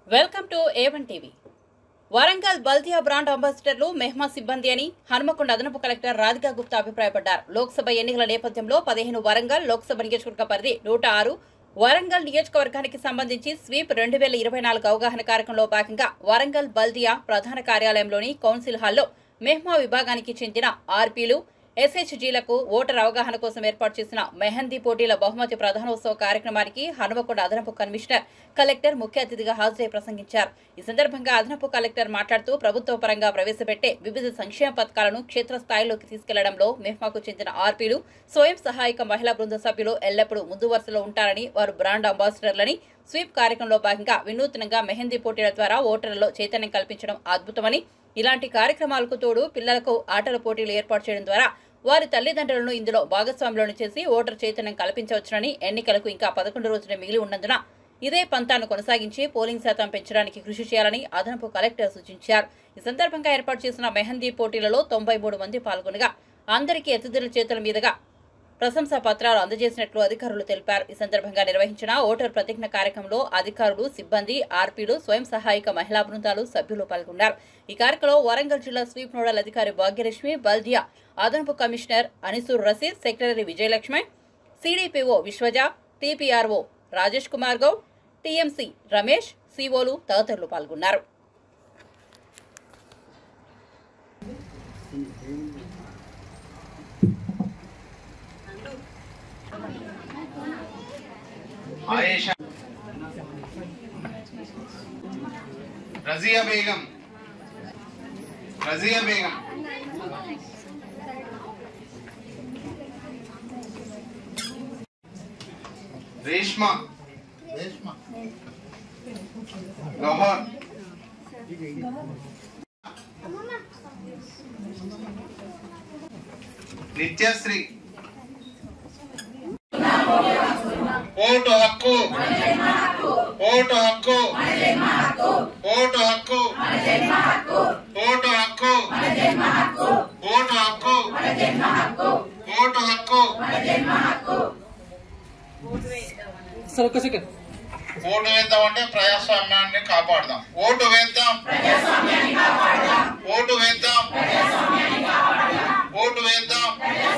Welcome to A1 TV. Warangal బల్దియా brand అంబాసిడర్లు మెహ్మా సిబ్బంది అని హనుమకొండ అదనపు కలెక్టర్ రాధికా గుప్తా అభిప్రాయపడ్డారు. లోక్సభ ఎన్నికల నేపథ్యంలో 15 వరంగల్ లోక్సభ నియోజకవర్గ పరిధి 106 వరంగల్ నియోజకవర్గానికి సంబంధించి స్వీప్ 2024 అవగాహన కార్యక్రమంలో భాగంగా వరంగల్ బల్దియా ప్రధాన కార్యాలయంలోని కౌన్సిల్ హాల్లో మెహ్మా విభాగానికి చెందిన ఆర్పీలు ఎస్హెచ్జీలకు ఓటర్ అవగాహన కోసం ఏర్పాటు చేసిన మెహందీ పోటీల బహుమతి ప్రధానోత్సవ కార్యక్రమానికి హనుమకొండ అదనపు కమిషనర్ కలెక్టర్ ముఖ్య అతిథిగా హాజరై ప్రసంగించారు. ఈ సందర్భంగా అదనపు కలెక్టర్ మాట్లాడుతూ ప్రభుత్వ పరంగా ప్రవేశపెట్టే వివిధ సంక్షేమ పథకాలను క్షేత్రస్థాయిలోకి తీసుకెళ్లడంలో మెహ్మాకు చెందిన ఆర్పీలు స్వయం సహాయక మహిళా బృంద సభ్యులు ఎల్లప్పుడూ ముందు వరుసలో ఉంటారని, వారు బ్రాండ్ అంబాసిడర్లని స్వీప్ కార్యక్రమంలో భాగంగా వినూత్నంగా మెహందీ పోటీల ద్వారా ఓటర్లలో చైతన్యం కల్పించడం అద్భుతమని, ఇలాంటి కార్యక్రమాలకు తోడు పిల్లలకు ఆటల పోటీలు ఏర్పాటు చేయడం ద్వారా వారి తల్లిదండ్రులను ఇందులో భాగస్వాములను చేసి ఓటర్ చైతన్యం కల్పించవచ్చునని, ఎన్నికలకు ఇంకా 11 రోజులు మిగిలి ఉన్నందున ఇదే పంతాను కొనసాగించి పోలింగ్ శాతం పెంచడానికి కృషి చేయాలని అదనపు కలెక్టర్ సూచించారు. ఈ సందర్భంగా ఏర్పాటు చేసిన మెహందీ పోటీలలో 93 మంది పాల్గొనగా అందరికీ అతిథుల చేతుల మీదుగా ప్రశంసా పత్రాలు అందజేసినట్లు అధికారులు తెలిపారు. ఈ సందర్భంగా నిర్వహించిన ఓటర్ ప్రతిజ్ఞ కార్యక్రమంలో అధికారులు, సిబ్బంది, ఆర్పీలు, స్వయం సహాయక మహిళా బృందాలు సభ్యులు పాల్గొన్నారు. ఈ కార్యక్రమంలో వరంగల్ జిల్లా స్వీప్ నోడల్ అధికారి భాగ్యలక్ష్మి, బల్దియా అదనపు commissioner Anisur Rasheed, secretary Vijayalakshmi, CDPO Vishwaja, TPRO Rajesh Kumar Goud, TMC Ramesh, సిఓలు తదితరులు పాల్గొన్నారు. आयशा, रजिया बेगम, रेशमा, गौहर, नित्यश्री, ఓటు హక్కు, ఓటు హక్కు, ఓటు హక్కు, ఓటు హక్కు, ఓటు హక్కు, ఓటు హక్కు. ఓటు వేద్దామంటే ప్రజాస్వామ్యాన్ని కాపాడదాం. ఓటు వేద్దాం, ఓటు వేద్దాం, ఓటు వేద్దాం.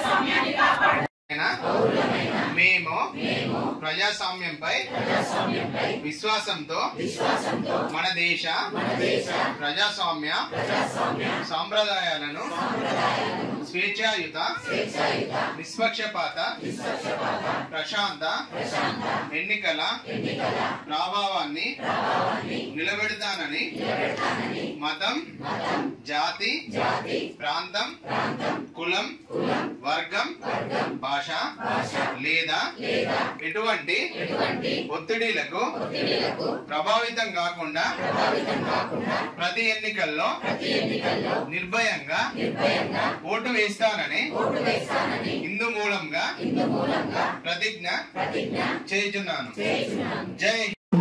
మేము ప్రజాస్వామ్యంపై విశ్వాసంతో మన దేశ ప్రజాస్వామ్య సాంప్రదాయాలను స్వేచ్ఛాయుత, నిష్పక్షపాత, ప్రశాంత ఎన్నికల ప్రభావాన్ని నిలబెడతానని మతం, జాతి, ప్రాంతం, కులం, వర్గం, భాష లేదా ఎటువంటి ఒత్తిడిలకు ప్రభావితం కాకుండా ప్రతి ఎన్నికల్లో నిర్భయంగా ఓటు వేస్తానని హిందూ మూలంగా ప్రతిజ్ఞ చేయుచున్నాను. జై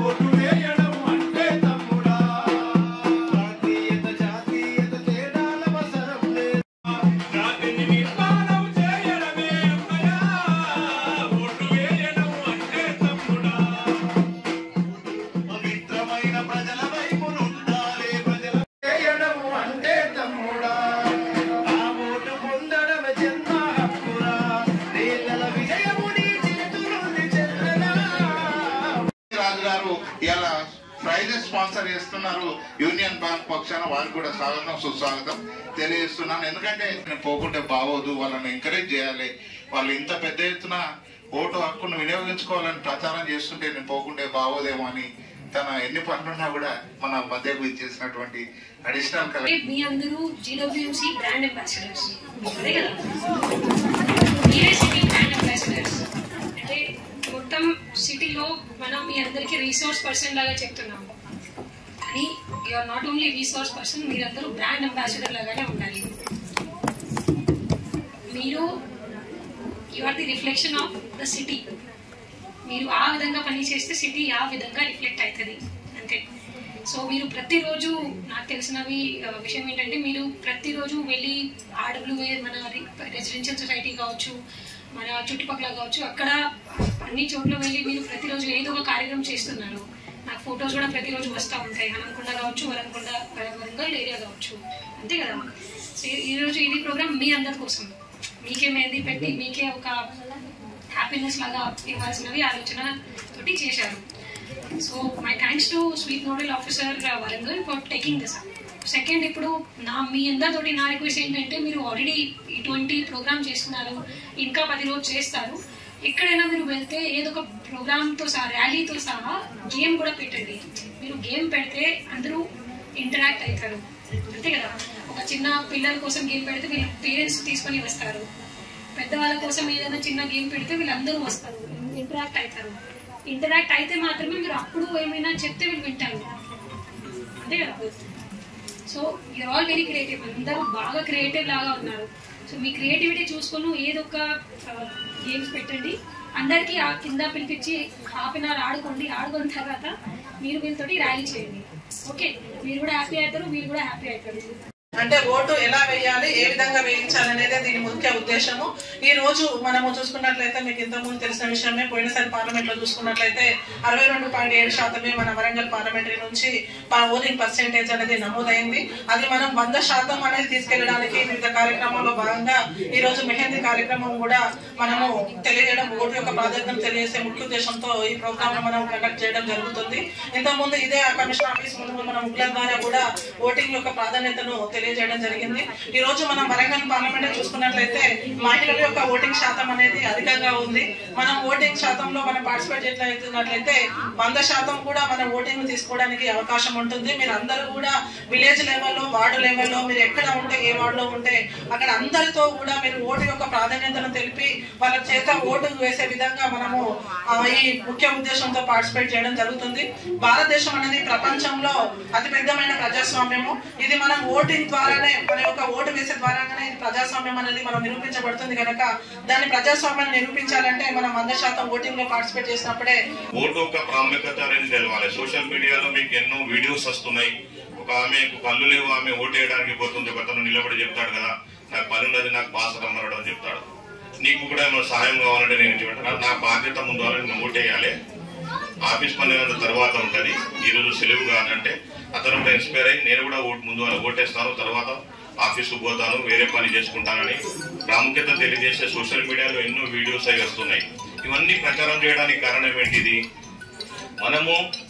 ఇలా ప్రైజెస్ స్పాన్సర్ చేస్తున్నారు. యూనియన్ బ్యాంక్ పక్షాన వారికి కూడా స్వాగతం, సుస్వాగతం తెలియజేస్తున్నాను. ఎందుకంటే నేను పోకుంటే బాగోదు, వాళ్ళని ఎంకరేజ్ చేయాలి. వాళ్ళు ఇంత పెద్ద ఎత్తున ఓటు హక్కును వినియోగించుకోవాలని ప్రచారం చేస్తుంటే నేను పోకుంటే బాగోదేమో అని తన ఎన్ని పనులున్నా కూడా మన మధ్యకు ఇచ్చేసినటువంటి అడిషనల్ కలెక్టర్. మీ అందరూ జీడబ్ల్యూఎంసీ బ్రాండ్ అంబాసిడర్స్, అదే కదా, బ్రాండ్ అంబాసిడర్స్ అంటే మొత్తం సిటీలో మనం మీ అందరికీ రీసోర్స్ పర్సన్ లాగా చెప్తున్నాము. కానీ you're not only resource person, మీరందరూ బ్రాండ్ అంబాసిడర్ లాగానే ఉండాలి. మీరు you're the reflection of the city. మీరు ఆ విధంగా పని చేస్తే సిటీ ఆ విధంగా రిఫ్లెక్ట్ అవుతుంది అంతే. సో మీరు ప్రతిరోజు, నాకు తెలిసినవి విషయం ఏంటంటే, మీరు ప్రతిరోజు వెళ్ళి ఆర్డబ్ల్యూఏ మన రెసిడెన్షియల్ సొసైటీ కావచ్చు, మన చుట్టుపక్కల కావచ్చు, అక్కడ అన్ని చోట్ల వెళ్ళి మీరు ప్రతిరోజు ఏదో ఒక కార్యక్రమం చేస్తున్నారు. నాకు ఫొటోస్ కూడా ప్రతిరోజు వస్తూ ఉంటాయి, హనంకొండ కావచ్చు, వరంగల్ ఏరియా కావచ్చు, అంతే కదా. సో ఈరోజు ఇది ప్రోగ్రామ్ మీ అందరి కోసం, మీకే మెహందీ పెట్టి మీకే ఒక హ్యాపీనెస్ లాగా ఇవ్వాల్సినవి ఆలోచన తోటి చేశారు. So my thanks to sweet nodal officer Warangal for taking this up. Second, ఇప్పుడు మీ అందరితోటి నా రిక్వెస్ట్ ఏంటంటే, మీరు ఆల్రెడీ ఇటువంటి ప్రోగ్రామ్ చేస్తున్నారు, ఇంకా 10 రోజులు చేస్తారు. ఎక్కడైనా మీరు వెళ్తే ఏదో ఒక ప్రోగ్రామ్తో సహా, ర్యాలీతో సహా గేమ్ కూడా పెట్టండి. మీరు గేమ్ పెడితే అందరూ ఇంటరాక్ట్ అవుతారు, అంతే కదా. ఒక చిన్న పిల్లల కోసం గేమ్ పెడితే వీళ్ళ పేరెంట్స్ తీసుకొని వస్తారు, పెద్దవాళ్ళ కోసం ఏదైనా చిన్న గేమ్ పెడితే వీళ్ళందరూ వస్తారు, ఇంటరాక్ట్ అవుతారు. ఇంటరాక్ట్ అయితే మాత్రమే మీరు అప్పుడు ఏమైనా చెప్తే వీళ్ళు వింటారు, అంతే కదా. So you're all very creative, అందరూ బాగా క్రియేటివ్ లాగా ఉన్నారు. సో మీ క్రియేటివిటీ చూసుకొని ఏదో ఒక గేమ్స్ పెట్టండి, అందరికీ ఆ కింద పిలిపించి హాఫ్ అన్ అవర్ ఆడుకున్న తర్వాత మీరు వీళ్ళతోటి ర్యాలీ చేయండి. ఓకే, మీరు కూడా హ్యాపీ అవుతారు, మీరు కూడా హ్యాపీ అవుతారు. అంటే ఓటు ఎలా వేయాలి, ఏ విధంగా వేయించాలి అనేది దీని ముఖ్య ఉద్దేశము. ఈ రోజు మనము చూసుకున్నట్లయితే మీకు ఇంతకుముందు తెలిసిన విషయమే, పోయినసారి పార్లమెంట్ లో చూసుకున్నట్లయితే 62.7% మన వరంగల్ పార్లమెంటరీ నుంచి ఓటింగ్ పర్సెంటేజ్ అనేది నమోదైంది. అది మనం 100% అనేది తీసుకెళ్లడానికి వివిధ కార్యక్రమాల్లో భాగంగా ఈ రోజు మెహందీ కార్యక్రమం కూడా మనము తెలియజేయడం, ఓటు యొక్క ప్రాధాన్యతను తెలియజేసే ముఖ్య ఉద్దేశంతో ఈ ప్రోగ్రామ్ మనం కండక్ట్ చేయడం జరుగుతుంది. ఇంతకుముందు ఇదే కమిషన్ ఆఫీస్ ముందు మన ముగ్గుల ద్వారా కూడా ఓటింగ్ యొక్క ప్రాధాన్యతను తెలియజేయడం జరిగింది. ఈ రోజు మనం వరంగల్ పార్లమెంట్ చూసుకున్నట్లయితే మహిళల యొక్క ఓటింగ్ శాతం అనేది అధికంగా ఉంది. మనం ఓటింగ్ శాతంలో మనం పార్టిసిపేట్ చేసినట్లయితే 100% కూడా మనం ఓటింగ్ తీసుకోవడానికి అవకాశం ఉంటుంది. మీరు అందరూ కూడా విలేజ్ లెవెల్లో, వార్డు లెవెల్లో, మీరు ఎక్కడ ఉంటే, ఏ వార్డులో ఉంటే అక్కడ అందరితో కూడా మీరు ఓటు యొక్క ప్రాధాన్యతను తెలిపి వాళ్ళ చేత ఓటు వేసే విధంగా మనము ఈ ముఖ్య ఉద్దేశంతో పార్టిసిపేట్ చేయడం జరుగుతుంది. భారతదేశం అనేది ప్రపంచంలో అతిపెద్దమైన ప్రజాస్వామ్యము. ఇది మనం ఓటింగ్ ద్వారానే, మన యొక్క ఓటు వేసే ద్వారానే ఇది ప్రజాస్వామ్యం అనేది మనం నిరూపించబడుతుంది కనుక దాన్ని ప్రజాస్వామ్యాన్ని నిరూపించాలంటే మనం 100% ఓటింగ్ లో పార్టిసిపేట్ చేసినప్పుడే. ఓటు యొక్క ప్రాముఖ్యత అనేది తెలవాలి. సోషల్ మీడియాలో మీకు ఎన్నో వీడియోస్ వస్తున్నాయి. ఒక ఆమెకు కళ్ళు లేవు, ఆమె ఓటు వేయడానికి పోతుంది, ఒకతను నిలబడి చెప్తాడు కదా, నాకు పని ఉన్నది, నాకు బాస రమ్మనడం అని చెప్తాడు. నీకు కూడా ఏమైనా సహాయం కావాలంటే నేను చెప్తాను, నా బాధ్యత ముందు నేను ఓటు వేయాలి, ఆఫీస్ పని తర్వాత ఉంటుంది, ఈరోజు సెలవు కాదంటే అతను కూడా ఇన్స్పైర్ అయ్యి నేను కూడా ముందు ఓటేస్తాను, తర్వాత ఆఫీస్కు పోతాను, వేరే పని చేసుకుంటానని ప్రాముఖ్యత తెలియజేసే సోషల్ మీడియాలో ఎన్నో వీడియోస్ అవి వస్తున్నాయి. ఇవన్నీ ప్రచారం చేయడానికి కారణం ఏంటిది? మనము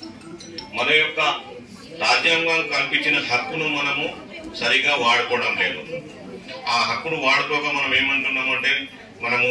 మన యొక్క రాజ్యాంగం కల్పించిన హక్కును మనము సరిగా వాడుకోవడం లేదు. ఆ హక్కును వాడుకోక మనం ఏమంటున్నాము అంటే, మనము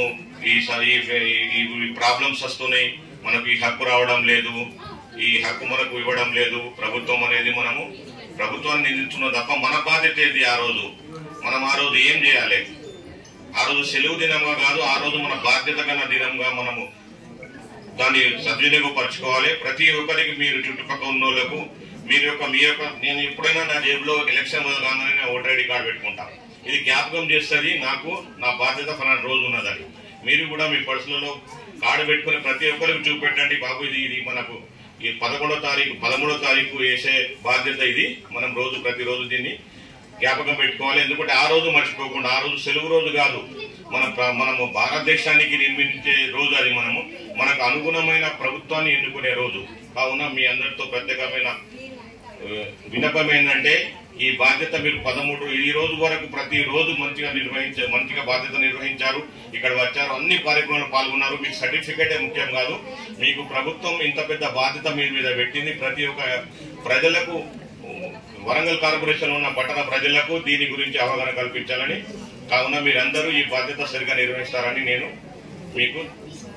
ఈ ప్రాబ్లమ్స్ వస్తున్నాయి, మనకు ఈ హక్కు రావడం లేదు, ఈ హక్కు మనకు ఇవ్వడం లేదు ప్రభుత్వం అనేది. మనము ప్రభుత్వాన్ని నిందిస్తున్న తప్ప మన బాధ్యత ఏది? ఆ రోజు మనం ఆ రోజు ఏం చేయాలి? ఆ రోజు సెలవు దినంగా కాదు, ఆ రోజు మన బాధ్యత కన్నా దినంగా మనము దాన్ని సద్వినియోగపరచుకోవాలి. ప్రతి ఒక్కరికి, మీరు చుట్టుపక్కల ఉన్న వాళ్ళకు మీ యొక్క నేను ఎప్పుడైనా నా జేబులో ఎలక్షన్ కాగానే ఓటర్ ఐడి కార్డు పెట్టుకుంటాను. ఇది జ్ఞాపకం చేస్తుంది నాకు నా బాధ్యత ఫలానా రోజు ఉన్నదని. మీరు కూడా మీ పర్సులలో కార్డు పెట్టుకుని ప్రతి ఒక్కరికి చూపెట్టండి, బాబు ఇది మనకు ఈ 13వ తారీఖు వేసే బాధ్యత ఇది. మనం ప్రతిరోజు దీన్ని జ్ఞాపకం పెట్టుకోవాలి. ఎందుకంటే ఆ రోజు మర్చిపోకుండా, ఆ రోజు సెలవు రోజు కాదు, మనము భారతదేశానికి నిర్మించే రోజు అది. మనకు అనుగుణమైన ప్రభుత్వాన్ని ఎన్నుకునే రోజు. కావున మీ అందరితో ప్రత్యేకమైన విన్నపం ఏంటంటే, ఈ బాధ్యత మీరు 13 ఈ రోజు వరకు ప్రతి రోజు మంచిగా బాధ్యత నిర్వహించారు, ఇక్కడ వచ్చారు, అన్ని కార్యక్రమాలు పాల్గొన్నారు. మీకు సర్టిఫికేటే ముఖ్యం కాదు, మీకు ప్రభుత్వం ఇంత పెద్ద బాధ్యత మీ మీద పెట్టింది. ప్రతి ఒక్క ప్రజలకు, వరంగల్ కార్పొరేషన్ ఉన్న పట్టణ ప్రజలకు దీని గురించి అవగాహన కల్పించాలని. కావున మీరందరూ ఈ బాధ్యత సరిగా నిర్వహిస్తారని నేను మీకు